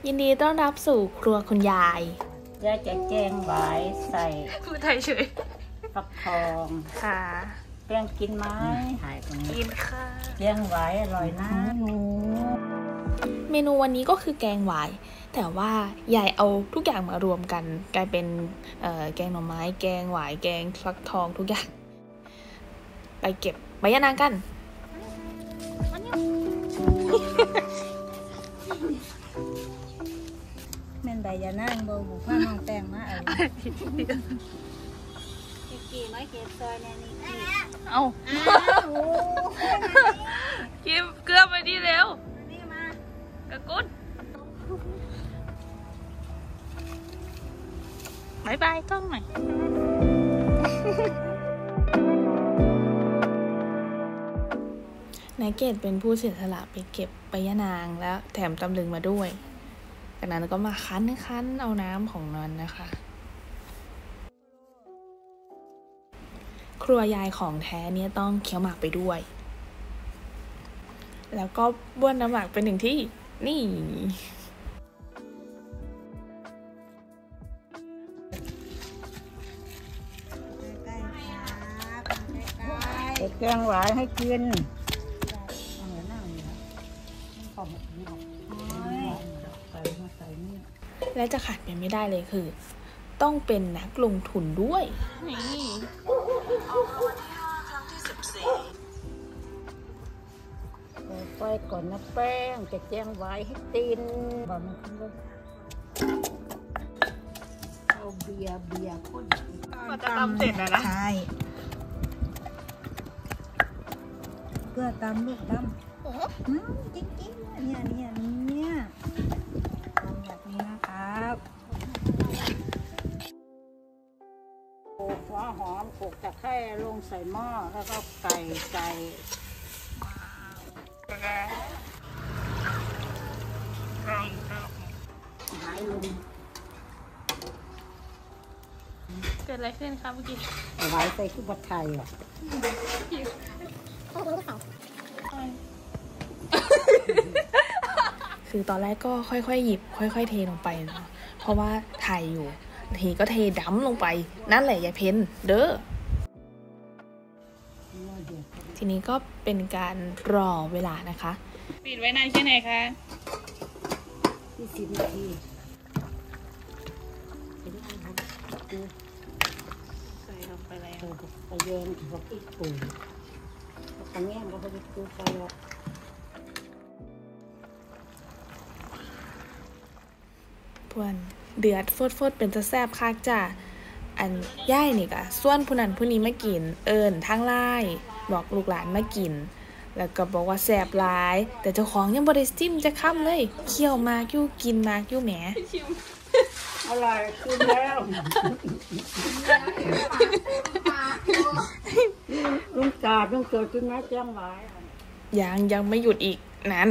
ยินดีต้อนรับสู่ครัวคุณยายยายจะแกงหวายใส่พูดไทยเฉยฟักทองค่ะแป้งกินไหมกินค่ะแกงหวายอร่อยนะเมนูวันนี้ก็คือแกงหวายแต่ว่ายายเอาทุกอย่างมารวมกันกลายเป็นแกงหน่อไม้แกงหวายแกงฟักทองทุกอย่างไปเก็บใบยะนางกันแม่นใบยะนางบ่บุกผ้าน้องแป้งมาเอากี่น้อยเก็บซอยเนี่ยนี่เอากินเกลือไปดีเร็วนี่มากระกุดบายบายกล้องหน่อยนายเกดเป็นผู้เสียสละไปเก็บใบยะนางแล้วแถมตำลึงมาด้วยจากนั้นก็มาคั้นเอาน้ำของมันนะคะครัวยายของแท้เนี่ยต้องเคี้ยวหมากไปด้วยแล้วก็บ้วนน้ำหมากเป็นหนึ่งที่นี่แกงหวายให้กินและจะขาดไปไม่ได้เลยคือต้องเป็นนักลงทุนด้วยนี่ไปก่อนนะแป้งจะแกงหวายให้ตีนบอกมันขึ้นว่าเอาเบียร์คนก็จะตำเสร็จแล้วนะใช่เพื่อตำลูกตำจริงๆเนี่ยทำแบบนี้นะครับโขลกหัวหอมโขลกตะไคร้ลงใส่หม้อแล้วก็ไก่หายลงเกิดอะไรขึ้นคะเมื่อกี้หวายใส่คือบัดไทยอ่ะคือตอนแรกก็ค่อยๆหยิบค่อยๆเทลงไปเนาะเพราะว่าถ่ายอยู่ทีก็เทดำลงไปนั่นแหละยายเพนเด้อทีนี้ก็เป็นการรอเวลานะคะปิดไว้นานแค่ไหนคะ 20 นาทีใส่ลงไปแล้วไปเย็นกับอีกปุ่นตรงนี้เราก็จะดูไปแล้วพวนเดือดฟดเป็นจะแซ่บคักจ้ะอันย่ายนี่ก็ส่วนผู้นั้นผู้นี้มากินทางไลน์บอกลูกหลานมากินแล้วก็บอกว่าแซ่บหลายแต่เจ้าของยังบ่ได้ซิมจะค้ำเลยเคี่ยวมากอยู่กินมากอยู่แหมอร่อยขึ้นแล้วลุงเกิดขึ้นนะแจ้งไว้ยังไม่หยุดอีกนั้น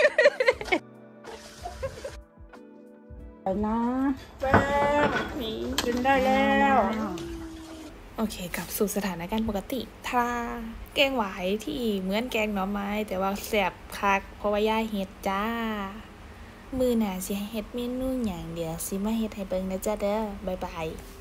นะแป้งกินได้แล้วโอเคกลับสู่สถานการณ์ปกติถ้าแกงหวายที่เหมือนแกงหน่อไม้แต่ว่าแซ่บคักเพราะว่าย่าเฮ็ดจ้ามื้อหน้าสิเฮ็ดเมนูหยังเดี๋ยวสิมาเฮ็ดให้เบิ่งนะจ๊ะเด้อบ๊ายบาย